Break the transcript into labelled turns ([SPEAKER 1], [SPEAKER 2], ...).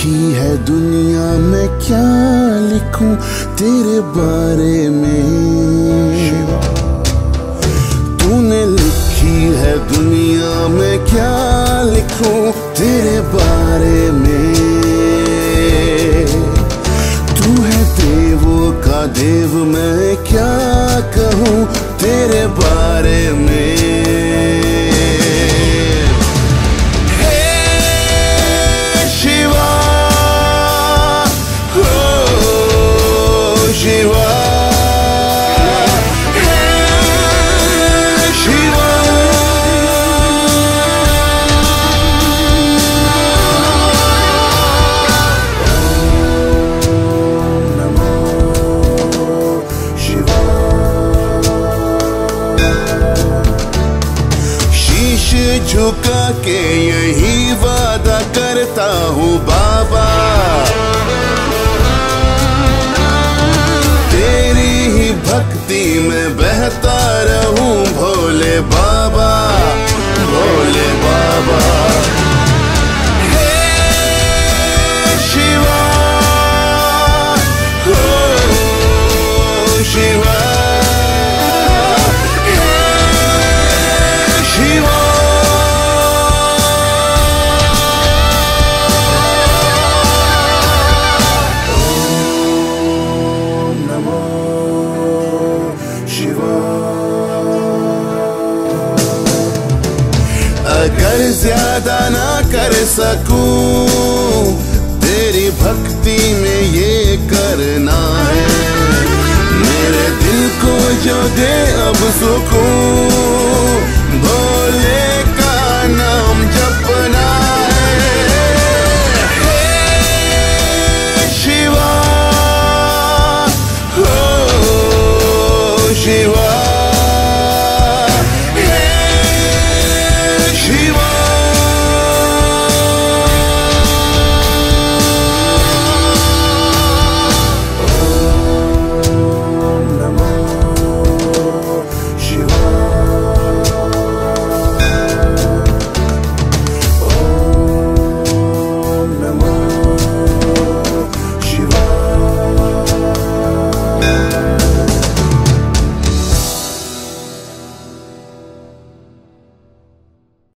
[SPEAKER 1] लिखी है दुनिया में क्या लिखूं तेरे बारे में। तूने लिखी है दुनिया में क्या लिखूं तेरे बारे में। तू है देवों का देव मैं क्या कहूं तेरे बारे में। झुका के यही वादा करता हूँ बाबा, तेरी ही भक्ति में बहता रहूं भोले बाबा, भोले बाबा। हे शिवा, हो शिवा, अगर ज्यादा ना कर सकूं तेरी भक्ति में ये करना है। मेरे दिल को जो दे अब सुकून भोले